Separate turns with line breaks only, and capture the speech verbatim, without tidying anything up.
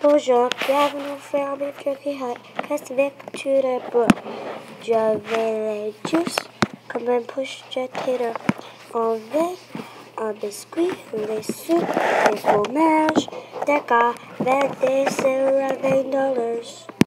aux gens qui avaient nous faire des turkey hut, reste avec tu le brook. J'avais les juice comme un push tater. On veille, un biscuit, les soupes, les fromages, des gars, vingt et vingt dollars.